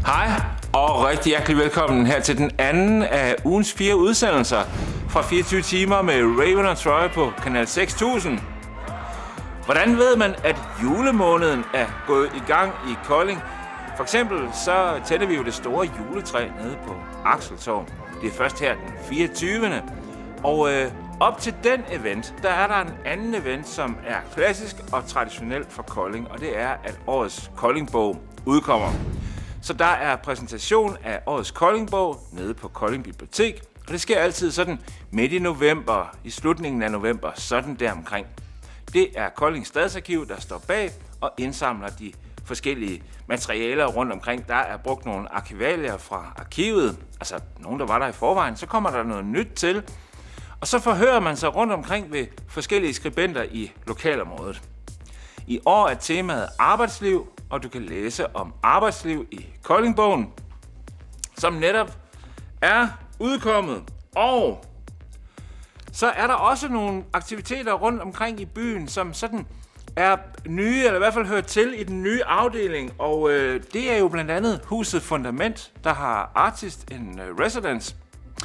Hej og rigtig hjertelig velkommen her til den anden af ugens 4 udsendelser fra 24 timer med Raven og Troy på Kanal 6000. Hvordan ved man, at julemåneden er gået i gang i Kolding? For eksempel så tænder vi jo det store juletræ nede på Axeltorv. Det er først her den 24. Og op til den event, der er der en anden event, som er klassisk og traditionel for Kolding. Og det er, at årets Koldingbog udkommer. Så der er præsentation af årets Koldingbog nede på Kolding Bibliotek. Og det sker altid sådan midt i november, i slutningen af november, sådan der omkring. Det er Kolding Stadsarkiv, der står bag og indsamler de forskellige materialer rundt omkring. Der er brugt nogle arkivalier fra arkivet, altså nogen, der var der i forvejen. Så kommer der noget nyt til, og så forhører man sig rundt omkring ved forskellige skribenter i lokalområdet. I år er temaet arbejdsliv, og du kan læse om arbejdsliv i Koldingbogen, som netop er udkommet. Og så er der også nogle aktiviteter rundt omkring i byen, som sådan er nye, eller i hvert fald hører til i den nye afdeling. Og det er jo blandt andet huset Fundament, der har Artist in Residence.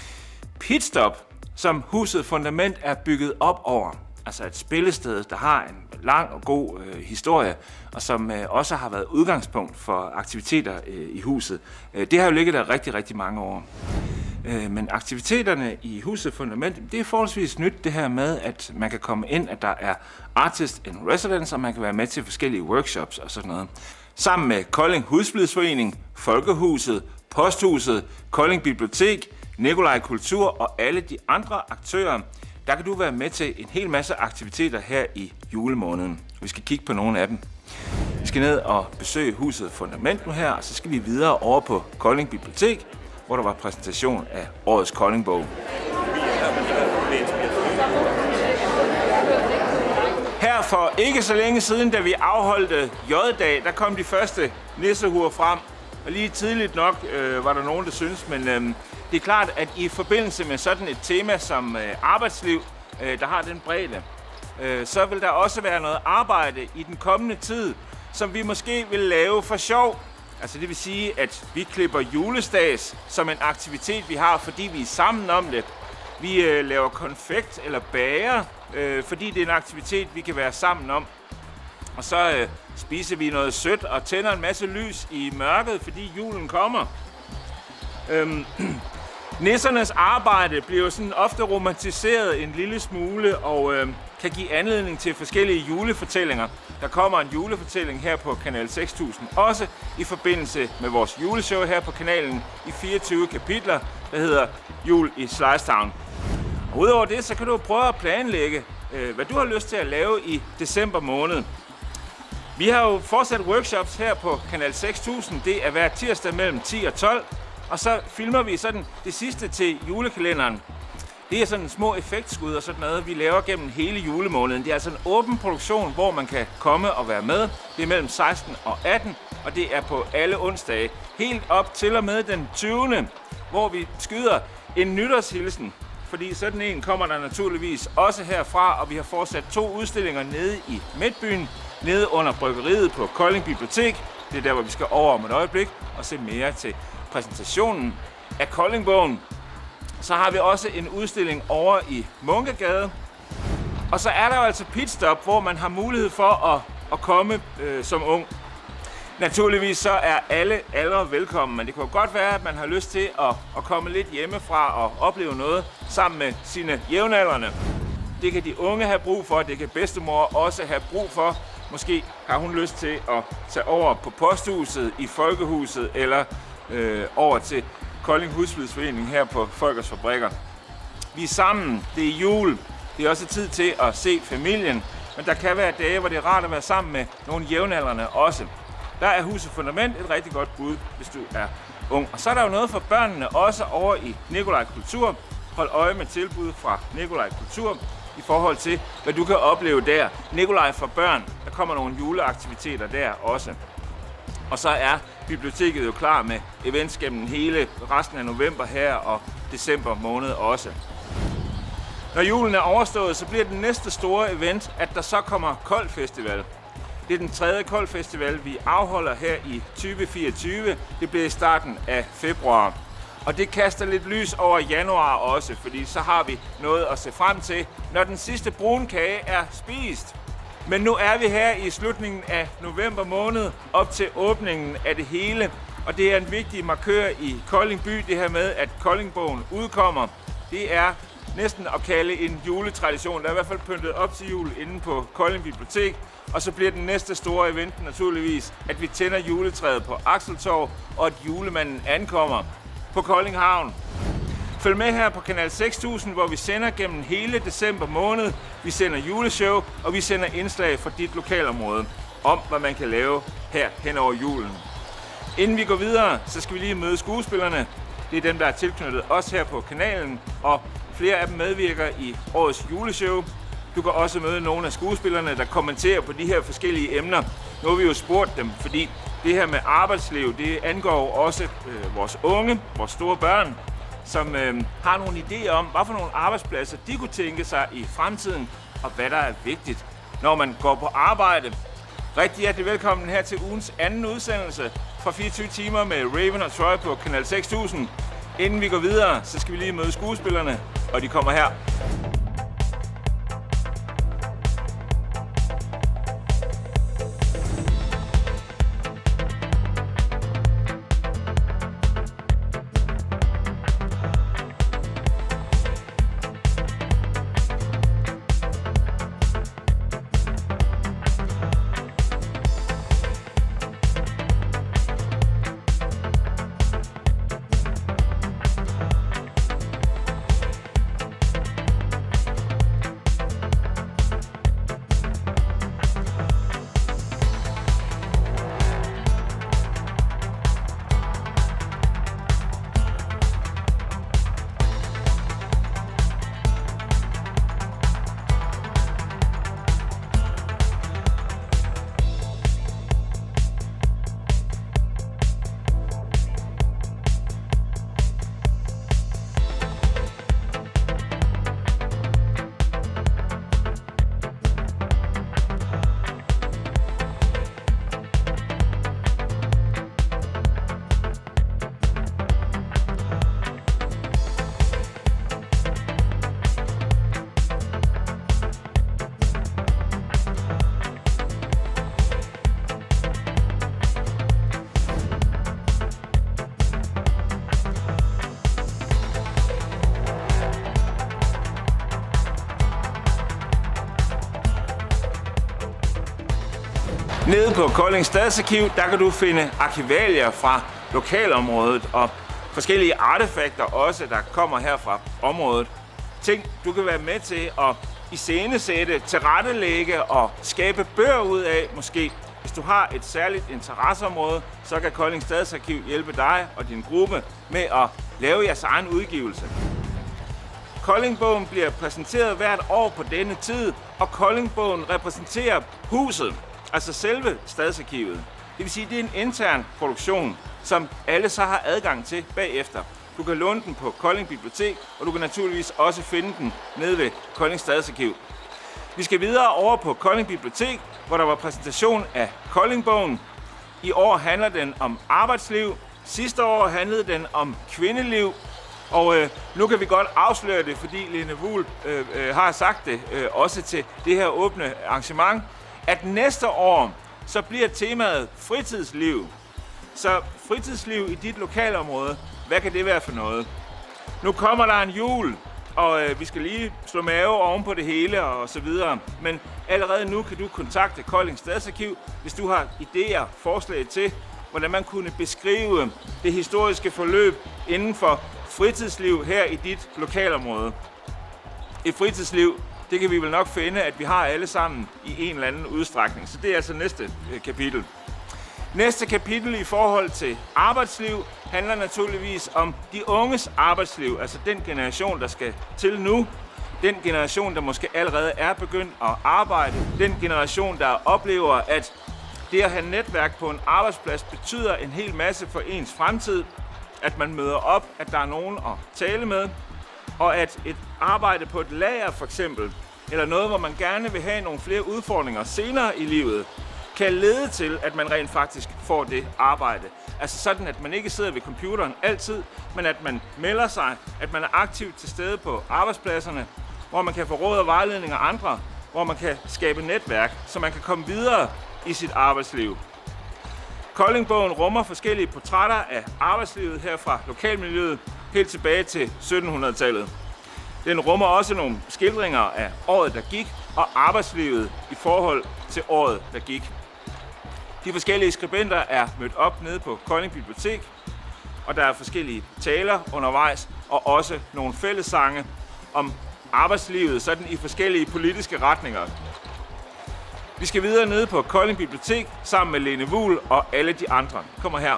Pitstop, som huset Fundament er bygget op over. Altså et spillested, der har en lang og god historie, og som også har været udgangspunkt for aktiviteter i huset. Det har jo ligget der rigtig, rigtig mange år. Men aktiviteterne i huset Fundament, det er forholdsvis nyt, det her med, at man kan komme ind, at der er Artist in Residence, og man kan være med til forskellige workshops og sådan noget. Sammen med Kolding Husflidsforening, Folkehuset, Posthuset, Kolding Bibliotek, Nikolaj Kultur og alle de andre aktører, der kan du være med til en hel masse aktiviteter her i julemåneden. Vi skal kigge på nogle af dem. Vi skal ned og besøge huset Fundament nu her, og så skal vi videre over på Kolding Bibliotek, hvor der var præsentation af årets Koldingbog. Her for ikke så længe siden, da vi afholdte J-dag, der kom de første nissehuer frem. Og lige tidligt nok var der nogen, der synes, men det er klart, at i forbindelse med sådan et tema som arbejdsliv, der har den bredde, så vil der også være noget arbejde i den kommende tid, som vi måske vil lave for sjov. Altså det vil sige, at vi klipper julestads som en aktivitet, vi har, fordi vi er sammen om det. Vi laver konfekt eller bager, fordi det er en aktivitet, vi kan være sammen om. Og så spiser vi noget sødt og tænder en masse lys i mørket, fordi julen kommer. Nissernes arbejde bliver sådan ofte romantiseret en lille smule og kan give anledning til forskellige julefortællinger. Der kommer en julefortælling her på Kanal 6000, også i forbindelse med vores juleshow her på kanalen i 24 kapitler, der hedder Jul i Slicetown. Og udover det, så kan du prøve at planlægge, hvad du har lyst til at lave i december måned. Vi har jo fortsat workshops her på Kanal 6000. Det er hver tirsdag mellem 10 og 12. Og så filmer vi sådan det sidste til julekalenderen. Det er sådan små effektskud og sådan noget, vi laver gennem hele julemåneden. Det er altså en åben produktion, hvor man kan komme og være med. Det er mellem 16 og 18, og det er på alle onsdage. Helt op til og med den 20., hvor vi skyder en nytårshilsen. Fordi sådan en kommer der naturligvis også herfra, og vi har fortsat 2 udstillinger nede i Midtbyen, nede under bryggeriet på Kolding Bibliotek. Det er der, hvor vi skal over om et øjeblik og se mere til præsentationen af Koldingbogen. Så har vi også en udstilling over i Munkegade. Og så er der jo altså Pitstop, hvor man har mulighed for at komme som ung. Naturligvis så er alle aldre velkommen, men det kan jo godt være, at man har lyst til at komme lidt hjemmefra og opleve noget sammen med sine jævnaldrende. Det kan de unge have brug for, det kan bedstemor også have brug for. Måske har hun lyst til at tage over på Posthuset, i Folkehuset eller over til Kolding Husflidsforening her på Folkers Fabrikker. Vi er sammen, det er jul, det er også tid til at se familien, men der kan være dage, hvor det er rart at være sammen med nogle jævnaldrende også. Der er huset Fundament et rigtig godt bud, hvis du er ung. Og så er der jo noget for børnene også over i Nikolaj Kultur. Hold øje med tilbud fra Nikolaj Kultur i forhold til, hvad du kan opleve der. Nikolaj for børn, der kommer nogle juleaktiviteter der også. Og så er biblioteket jo klar med events gennem hele resten af november her og december måned også. Når julen er overstået, så bliver den næste store event, at der så kommer Kold Festival. Det er den 3. Kold Festival, vi afholder her i 2024. Det bliver i starten af februar. Og det kaster lidt lys over januar også, fordi så har vi noget at se frem til, når den sidste brune kage er spist. Men nu er vi her i slutningen af november måned, op til åbningen af det hele. Og det er en vigtig markør i Kolding by, det her med, at Koldingbogen udkommer. Det er næsten at kalde en juletradition. Der er i hvert fald pyntet op til jul inde på Kolding Bibliotek. Og så bliver den næste store event naturligvis, at vi tænder juletræet på Axeltorv, og at julemanden ankommer på Kolding Havn. Følg med her på Kanal 6000, hvor vi sender gennem hele december måned. Vi sender juleshow, og vi sender indslag fra dit lokalområde om, hvad man kan lave her hen over julen. Inden vi går videre, så skal vi lige møde skuespillerne. Det er dem, der er tilknyttet os her på kanalen, og flere af dem medvirker i årets juleshow. Du kan også møde nogle af skuespillerne, der kommenterer på de her forskellige emner. Nu har vi jo spurgt dem, fordi det her med arbejdsliv, det angår også vores unge, vores store børn, som har nogle idéer om, hvad for nogle arbejdspladser de kunne tænke sig i fremtiden, og hvad der er vigtigt, når man går på arbejde. Rigtig hjertelig velkommen her til ugens anden udsendelse fra 24 timer med Raven og Troy på Kanal 6000. Inden vi går videre, så skal vi lige møde skuespillerne, og de kommer her. Nede på Kolding Stadsarkiv, der kan du finde arkivalier fra lokalområdet og forskellige artefakter også, der kommer her fra området. Ting, du kan være med til at iscenesætte, tilrettelægge og skabe bøger ud af måske. Hvis du har et særligt interesseområde, så kan Kolding Stadsarkiv hjælpe dig og din gruppe med at lave jeres egen udgivelse. Koldingbogen bliver præsenteret hvert år på denne tid, og Koldingbogen repræsenterer huset. Altså selve Stadsarkivet. Det vil sige, at det er en intern produktion, som alle så har adgang til bagefter. Du kan låne den på Kolding Bibliotek, og du kan naturligvis også finde den nede ved Kolding Stadsarkiv. Vi skal videre over på Kolding Bibliotek, hvor der var præsentation af Koldingbogen. I år handler den om arbejdsliv. Sidste år handlede den om kvindeliv. Og nu kan vi godt afsløre det, fordi Lene Wuhl har sagt det også til det her åbne arrangement, at næste år, så bliver temaet fritidsliv. Så fritidsliv i dit lokalområde, hvad kan det være for noget? Nu kommer der en jul, og vi skal lige slå mave oven på det hele og så videre. Men allerede nu kan du kontakte Kolding Stadsarkiv, hvis du har idéer, forslag til, hvordan man kunne beskrive det historiske forløb inden for fritidsliv her i dit lokalområde. Et fritidsliv, det kan vi vel nok finde, at vi har alle sammen i en eller anden udstrækning. Så det er altså næste kapitel. Næste kapitel i forhold til arbejdsliv handler naturligvis om de unges arbejdsliv. Altså den generation, der skal til nu. Den generation, der måske allerede er begyndt at arbejde. Den generation, der oplever, at det at have netværk på en arbejdsplads betyder en hel masse for ens fremtid. At man møder op, at der er nogen at tale med. Og at et arbejde på et lager for eksempel, eller noget, hvor man gerne vil have nogle flere udfordringer senere i livet, kan lede til, at man rent faktisk får det arbejde. Altså sådan, at man ikke sidder ved computeren altid, men at man melder sig, at man er aktivt til stede på arbejdspladserne, hvor man kan få råd og vejledning af andre, hvor man kan skabe netværk, så man kan komme videre i sit arbejdsliv. Koldingbogen rummer forskellige portrætter af arbejdslivet her fra lokalmiljøet helt tilbage til 1700-tallet. Den rummer også nogle skildringer af året, der gik, og arbejdslivet i forhold til året, der gik. De forskellige skribenter er mødt op nede på Kolding Bibliotek, og der er forskellige taler undervejs, og også nogle fællessange om arbejdslivet sådan i forskellige politiske retninger. Vi skal videre nede på Kolding Bibliotek sammen med Lene Wuhl og alle de andre. Kommer her.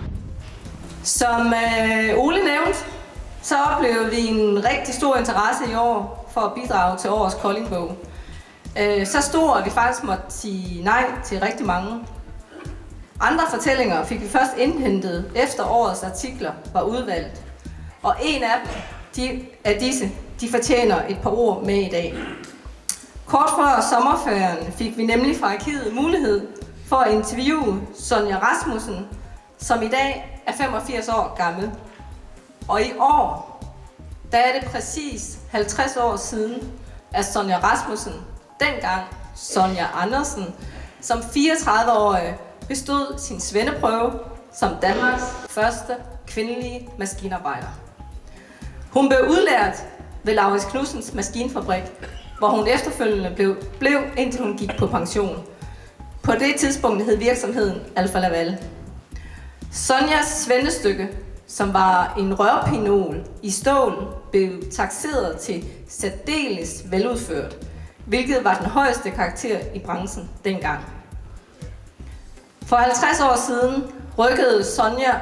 Som Ole nævnte, så oplevede vi en rigtig stor interesse i år for at bidrage til årets Koldingbog. Så stor, at vi faktisk måtte sige nej til rigtig mange. Andre fortællinger fik vi først indhentet efter årets artikler var udvalgt. Og en af disse, de fortjener et par ord med i dag. Kort før sommerferien fik vi nemlig fra arkivet mulighed for at interviewe Sonja Rasmussen, som i dag er 85 år gammel. Og i år, der er det præcis 50 år siden, at Sonja Rasmussen, dengang Sonja Andersen, som 34-årig bestod sin svendeprøve som Danmarks første kvindelige maskinarbejder. Hun blev udlært ved Laurits Knudsens maskinfabrik, hvor hun efterfølgende blev indtil hun gik på pension. På det tidspunkt hed virksomheden Alfa Laval. Sonjas svendestykke, som var en rørpinol i stål, blev takseret til særdeles veludført, hvilket var den højeste karakter i branchen dengang. For 50 år siden ryddede Sonja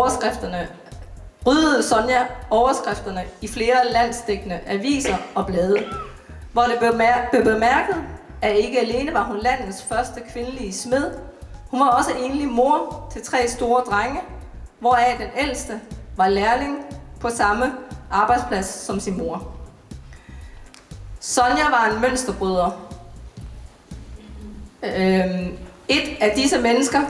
overskrifterne i flere landsdækkende aviser og blade, hvor det blev bemærket, at ikke alene var hun landets første kvindelige smed, hun var også enlig mor til 3 store drenge, hvoraf den ældste var lærling på samme arbejdsplads som sin mor. Sonja var en mønsterbryder. Et af disse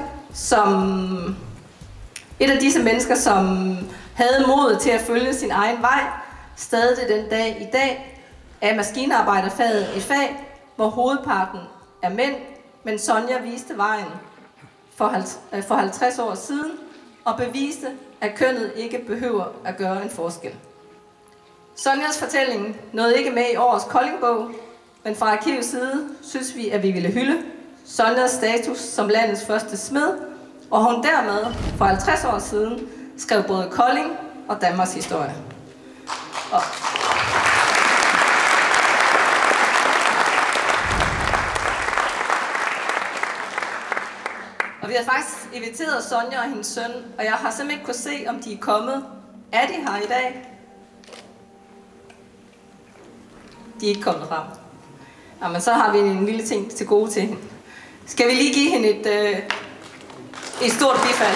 mennesker, som havde modet til at følge sin egen vej, stadig den dag i dag, er maskinarbejderfaget et fag, hvor hovedparten er mænd, men Sonja viste vejen for 50 år siden og beviste, at kønnet ikke behøver at gøre en forskel. Sonjas fortælling nåede ikke med i årets Koldingbog, men fra arkivets side synes vi, at vi ville hylde Sonjas status som landets første smed, og hun dermed for 50 år siden skrev både Kolding og Danmarks historie. Og vi har faktisk inviteret Sonja og hendes søn, og jeg har simpelthen ikke kunnet se, om de er kommet. Er de her i dag? De er ikke kommet frem. Jamen, så har vi en lille ting til gode til hende. Skal vi lige give hende et stort bifald?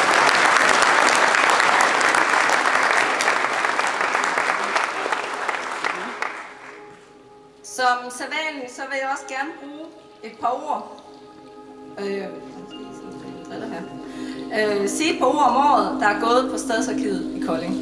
Som sædvanligt, så vil jeg også gerne bruge et par ord. Sige et par ord om året, der er gået på Stadsarkivet i Kolding.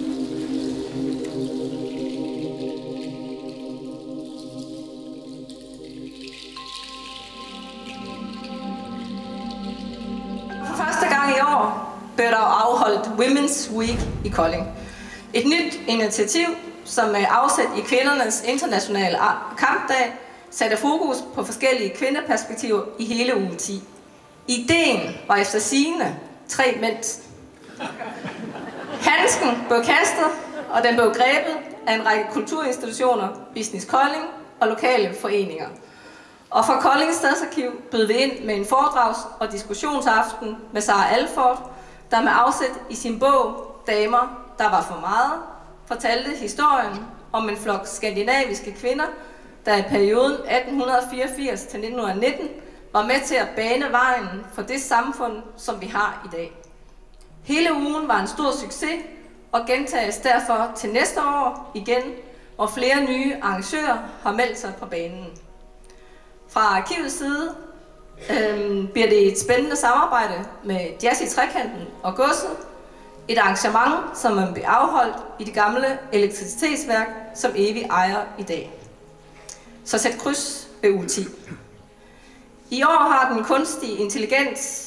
For første gang i år blev der afholdt Women's Week i Kolding. Et nyt initiativ, som med afsæt i kvindernes internationale kampdag, satte fokus på forskellige kvindeperspektiver i hele uge 10. Ideen var efter sigende 3 mænd. Handsken blev kastet, og den blev grebet af en række kulturinstitutioner, Business Kolding og lokale foreninger. Og fra Kolding Stadsarkiv bød vi ind med en foredrags- og diskussionsaften med Sara Alford, der med afsæt i sin bog Damer, der var for meget, fortalte historien om en flok skandinaviske kvinder, der i perioden 1884 til 1919 var med til at bane vejen for det samfund, som vi har i dag. Hele ugen var en stor succes og gentages derfor til næste år igen, hvor flere nye arrangører har meldt sig på banen. Fra arkivets side bliver det et spændende samarbejde med Jazz i Trekanten og Godset. Et arrangement, som man bliver afholdt i det gamle elektricitetsværk, som Evi ejer i dag. Så sæt kryds ved uge 10. I år har den kunstige intelligens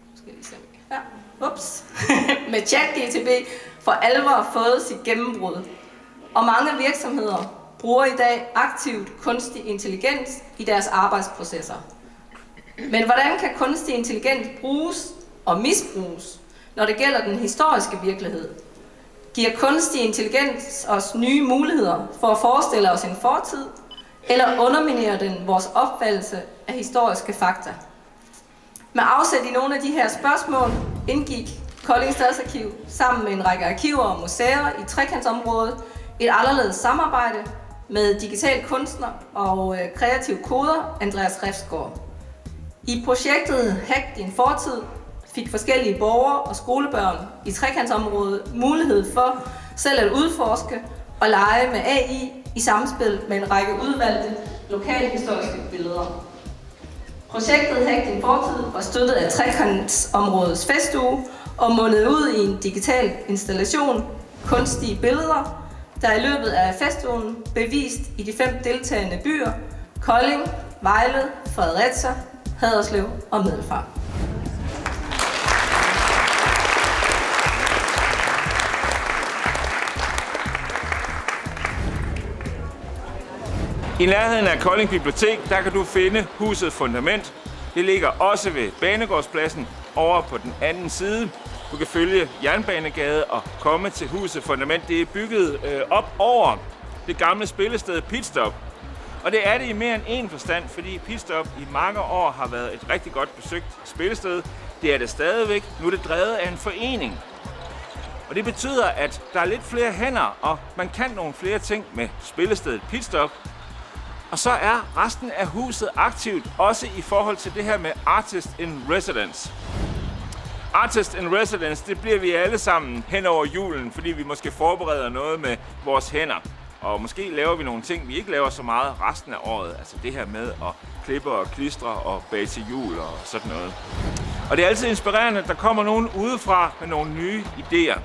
med ChatGPT for alvor fået sit gennembrud. Og mange virksomheder bruger i dag aktivt kunstig intelligens i deres arbejdsprocesser. Men hvordan kan kunstig intelligens bruges og misbruges, når det gælder den historiske virkelighed? Giver kunstig intelligens os nye muligheder for at forestille os en fortid, eller underminerer den vores opfattelse af historiske fakta? Med afsæt i nogle af de her spørgsmål indgik Kolding Stadsarkiv sammen med en række arkiver og museer i trekantsområdet et anderledes samarbejde med digital kunstner og kreativ koder Andreas Refsgaard. I projektet Hack din fortid fik forskellige borgere og skolebørn i trekantsområdet mulighed for selv at udforske og lege med AI i samspil med en række udvalgte lokalhistoriske billeder. Projektet Hack din fortid var støttet af trekantsområdets festuge og mundede ud i en digital installation, kunstige billeder, der i løbet af festugen bevist i de 5 deltagende byer, Kolding, Vejle, Fredericia, Haderslev og Middelfart. I nærheden af Kolding Bibliotek, der kan du finde huset Fundament. Det ligger også ved Banegårdspladsen over på den anden side. Du kan følge Jernbanegade og komme til huset Fundament. Det er bygget op over det gamle spillested Pitstop. Og det er det i mere end én forstand, fordi Pitstop i mange år har været et rigtig godt besøgt spillested. Det er det stadigvæk. Nu er det drevet af en forening. Og det betyder, at der er lidt flere hænder, og man kan nogle flere ting med spillestedet Pitstop. Og så er resten af huset aktivt, også i forhold til det her med Artist in Residence. Artist in Residence, det bliver vi alle sammen hen over julen, fordi vi måske forbereder noget med vores hænder. Og måske laver vi nogle ting, vi ikke laver så meget resten af året. Altså det her med at klippe og klistre og bage til jul og sådan noget. Og det er altid inspirerende, at der kommer nogen udefra med nogle nye idéer.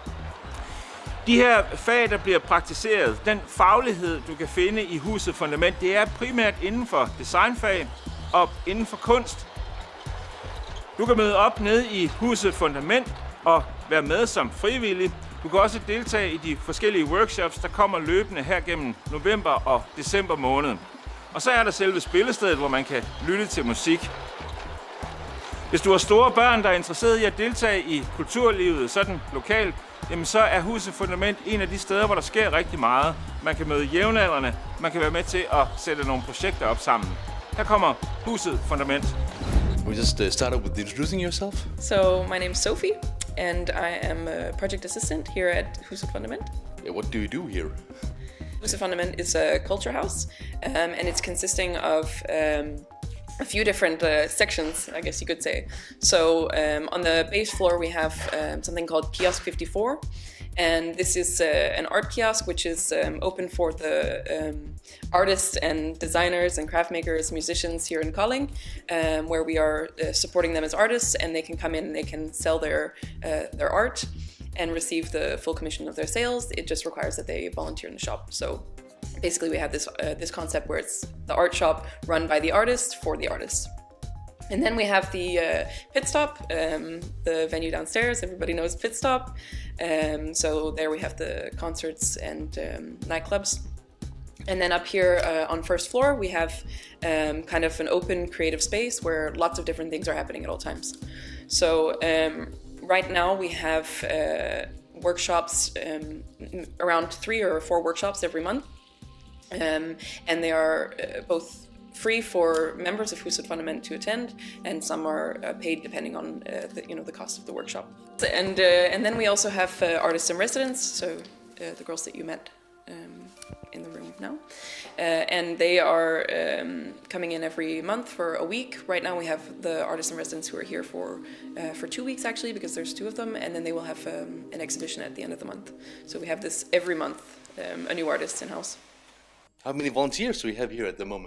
De her fag, der bliver praktiseret, den faglighed, du kan finde i huset Fundament, det er primært inden for designfag og inden for kunst. Du kan møde op nede i huset Fundament og være med som frivillig. Du kan også deltage i de forskellige workshops, der kommer løbende her gennem november og december måned. Og så er der selve spillestedet, hvor man kan lytte til musik. Hvis du har store børn, der er interesseret i at deltage i kulturlivet sådan lokalt, jamen så er huset Fundament en af de steder, hvor der sker rigtig meget. Man kan møde jævnaldrende, man kan være med til at sætte nogle projekter op sammen. Her kommer huset Fundament. We just start up with introducing yourself. So my name is Sophie, and I am a project assistant here at Huset Fundament. What do you do here? Huset Fundament is a culture house, and it's consisting of a few different sections, I guess you could say. So on the base floor we have something called Kiosk 54, and this is an art kiosk which is open for the artists and designers and craft makers, musicians here in Kolding, where we are supporting them as artists, and they can come in and they can sell their art and receive the full commission of their sales. It just requires that they volunteer in the shop. So basically we have this concept where it's the art shop run by the artist for the artists. And then we have the Pit Stop, the venue downstairs. Everybody knows Pit Stop. So there we have the concerts and nightclubs. And then up here on first floor, we have kind of an open creative space where lots of different things are happening at all times. So right now we have workshops, around 3 or 4 workshops every month. And they are both free for members of Huset Fundament to attend, and some are paid depending on the cost of the workshop. And then we also have artists in residence, so the girls that you met in the room now, and they are coming in every month for a week. Right now we have the artists in residence who are here for 2 weeks actually, because there's 2 of them, and then they will have an exhibition at the end of the month. So we have this every month, a new artist in house. How many volunteers do we have here at the moment?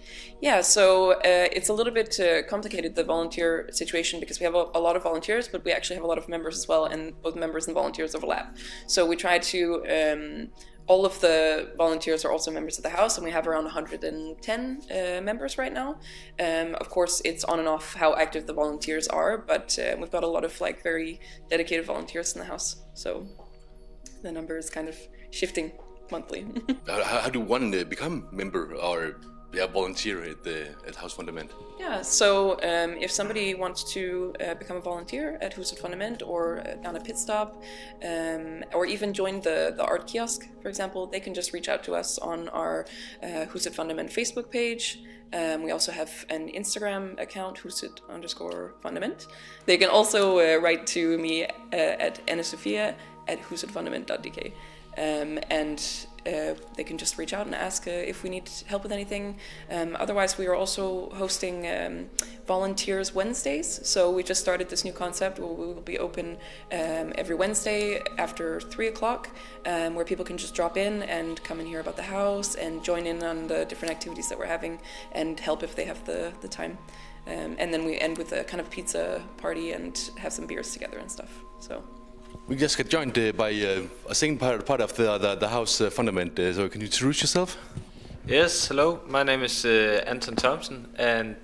Yeah, so it's a little bit complicated, the volunteer situation, because we have a lot of volunteers, but we actually have a lot of members as well, and both members and volunteers overlap. So we try to, all of the volunteers are also members of the house, and we have around 110 members right now. Of course, it's on and off how active the volunteers are, but we've got a lot of like very dedicated volunteers in the house. So the number is kind of shifting monthly. How do one become member or volunteer at House Fundament? Yeah, so if somebody wants to become a volunteer at Huset Fundament or down a pit stop, or even join the art kiosk, for example, they can just reach out to us on our Huset Fundament Facebook page. We also have an Instagram account, Huset_Fundament. They can also write to me at anasofia@husetfundament.dk. And they can just reach out and ask if we need help with anything. Otherwise, we are also hosting Volunteers Wednesdays. So we just started this new concept where we will be open every Wednesday after 3 o'clock, where people can just drop in and come and hear about the house and join in on the different activities that we're having and help if they have the time. And then we end with a kind of pizza party and have some beers together and stuff. So. We just got joined by a second part of the House Fundament. So can you introduce yourself? Yes, hello. My name is Anton Thompson, and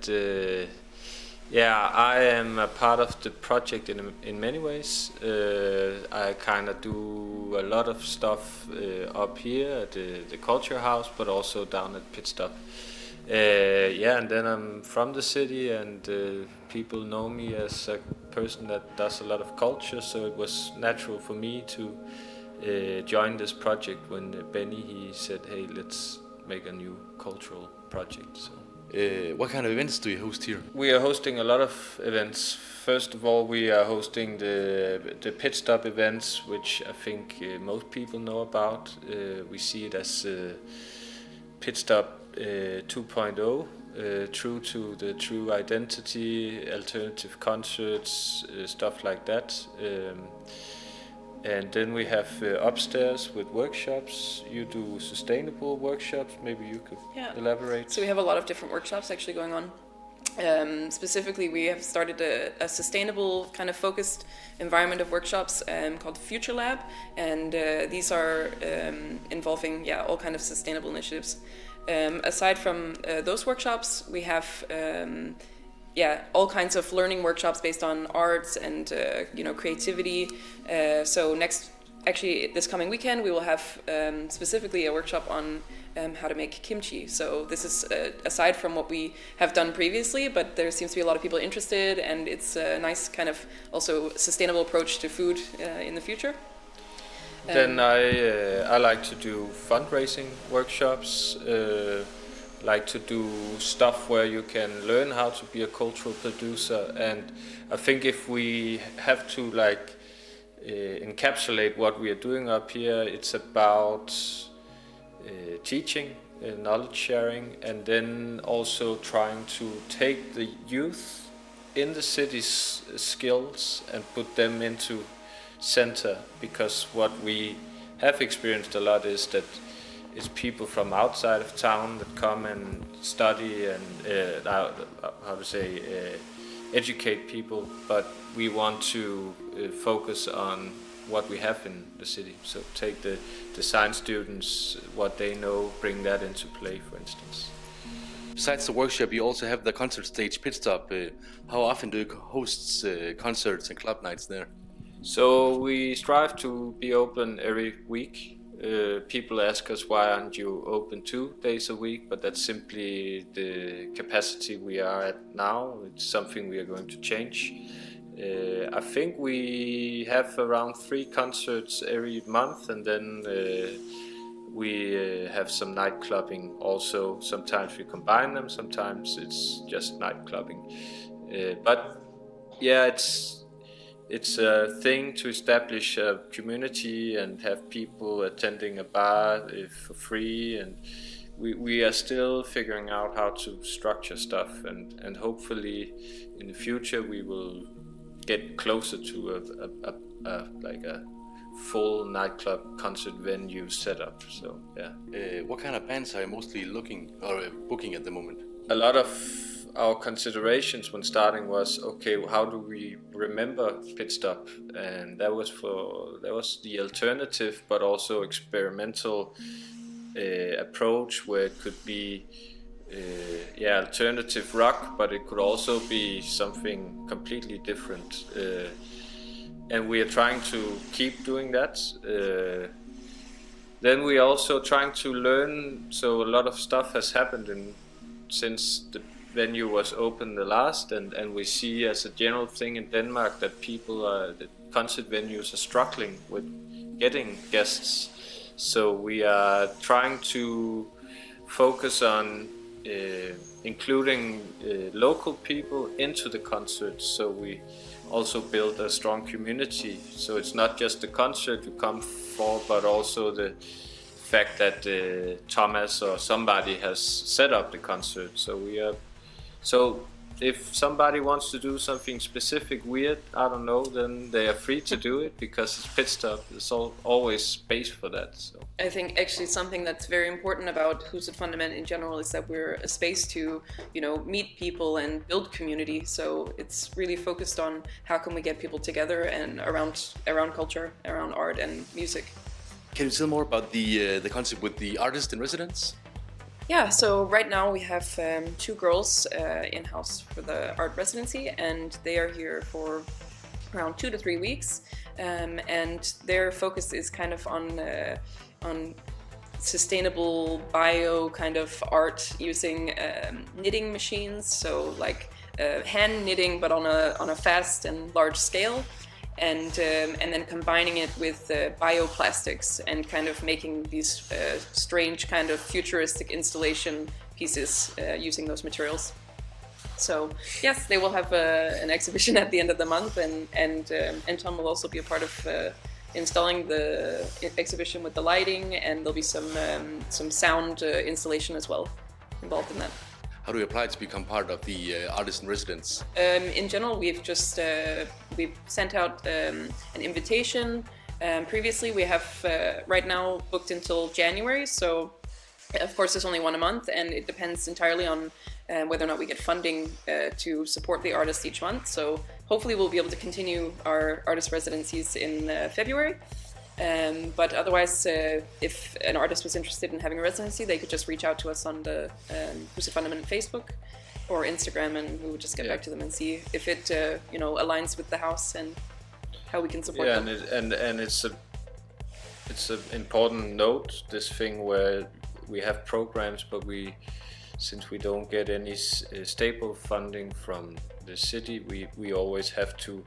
I am a part of the project in many ways. I kind of do a lot of stuff up here at the Culture House, but also down at Pit Stop. And then I'm from the city, and people know me as a person that does a lot of culture, so it was natural for me to join this project when Benny he said, hey, let's make a new cultural project. So what kind of events do you host here? We are hosting a lot of events. First of all, we are hosting the Pit Stop events, which I think most people know about. We see it as Pit Stop 2.0, true to the true identity, alternative concerts, stuff like that. And then we have upstairs with workshops. You do sustainable workshops. Maybe you could elaborate. So we have a lot of different workshops actually going on. Specifically, we have started a sustainable kind of focused environment of workshops called Future Lab, and these are involving all kind of sustainable initiatives. Aside from those workshops, we have all kinds of learning workshops based on arts and creativity. So this coming weekend, we will have specifically a workshop on how to make kimchi. So this is aside from what we have done previously, but there seems to be a lot of people interested, and it's a nice kind of also sustainable approach to food in the future. Then I like to do fundraising workshops, like to do stuff where you can learn how to be a cultural producer. And I think if we have to encapsulate what we are doing up here, it's about teaching, knowledge sharing, and then also trying to take the youth in the city's skills and put them into center, because what we have experienced a lot is that it's people from outside of town that come and study and educate people, but we want to focus on what we have in the city. So take the science students, what they know, bring that into play, for instance. Besides the workshop, you also have the concert stage Pit Stop. How often do you host concerts and club nights there? So we strive to be open every week. People ask us, why aren't you open 2 days a week? But that's simply the capacity we are at now. It's something we are going to change. I think we have around 3 concerts every month, and then we have some night clubbing also. Sometimes we combine them, sometimes it's just night clubbing. It's a thing to establish a community and have people attending a bar for free, and we are still figuring out how to structure stuff, and hopefully in the future we will get closer to a full nightclub concert venue setup. So what kind of bands are you mostly looking or booking at the moment? a lot of our considerations when starting was, okay, how do we remember Pit Stop? And that was the alternative, but also experimental approach, where it could be alternative rock, but it could also be something completely different. And we are trying to keep doing that. Then we are also trying to learn, so a lot of stuff has happened since the venue was open the last, and we see as a general thing in Denmark that the concert venues are struggling with getting guests. So we are trying to focus on including local people into the concerts, so we also build a strong community. So it's not just the concert you come for, but also the fact that Thomas or somebody has set up the concert. So if somebody wants to do something specific weird, I don't know, then they are free to do it, because it's Pit Stop. There's always space for that. So I think actually something that's very important about Huset Fundament in general is that we're a space to, meet people and build community. So it's really focused on how can we get people together and around culture, around art and music. Can you tell more about the concept with the artist in residence? Yeah, so right now we have 2 girls in-house for the art residency, and they are here for around 2 to 3 weeks, and their focus is kind of on sustainable bio kind of art using knitting machines, so like hand knitting but on a fast and large scale. And then combining it with bioplastics and kind of making these strange kind of futuristic installation pieces using those materials. So yes, they will have an exhibition at the end of the month, and Tom will also be a part of installing the exhibition with the lighting, and there'll be some sound installation as well involved in that. How do you apply to become part of the artist in residence? In general, we've just we've sent out an invitation. Previously, we have right now booked until January. So, of course, there's only one a month, and it depends entirely on whether or not we get funding to support the artists each month. So, hopefully, we'll be able to continue our artist residencies in February. But otherwise, if an artist was interested in having a residency, they could just reach out to us on the Huset Fundament Facebook or Instagram, and we would just get back to them and see if it aligns with the house and how we can support them. And it's an important note, this thing where we have programs, but since we don't get any stable funding from the city, we always have to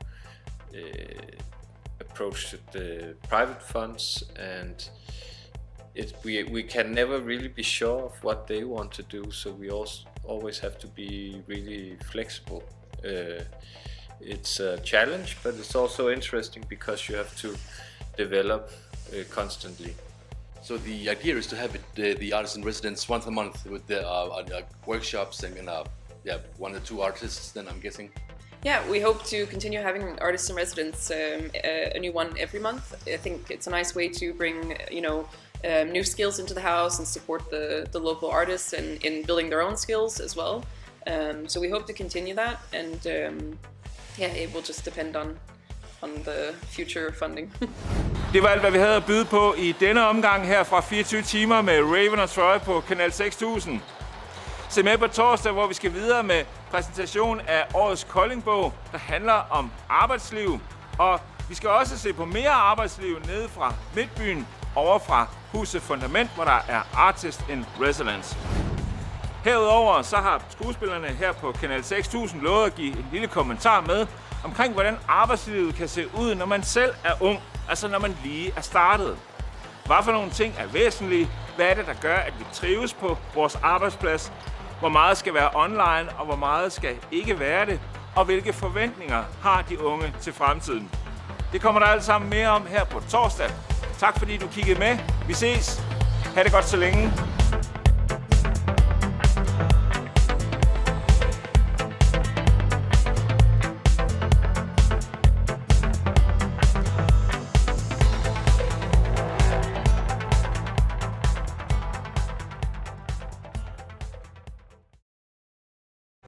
approach the private funds, and we can never really be sure of what they want to do, so we also always have to be really flexible. It's a challenge, but it's also interesting because you have to develop constantly. So the idea is to have the artist in residence once a month with the workshops and 1 or 2 artists, then I'm guessing. Yeah, we hope to continue having artists in residence, a new one every month. I think it's a nice way to bring, new skills into the house and support the local artists and in building their own skills as well. So we hope to continue that, and it will just depend on the future funding. Det var alt, hvad vi havde at byde på i denne omgang her fra 24 timer med Raven og Troy på Kanal 6000. Se med på torsdag, hvor vi skal videre med præsentation af årets Koldingbog, der handler om arbejdsliv. Og vi skal også se på mere arbejdsliv nede fra Midtbyen, over fra Huset Fundament, hvor der er Artist in Residence. Herudover så har skuespillerne her på Kanal 6000 lovet at give en lille kommentar med omkring, hvordan arbejdslivet kan se ud, når man selv er ung, altså når man lige er startet. Hvad for nogle ting er væsentlige? Hvad er det, der gør, at vi trives på vores arbejdsplads? Hvor meget skal være online, og hvor meget skal ikke være det? Og hvilke forventninger har de unge til fremtiden? Det kommer der alt sammen mere om her på torsdag. Tak fordi du kiggede med. Vi ses. Ha' det godt så længe.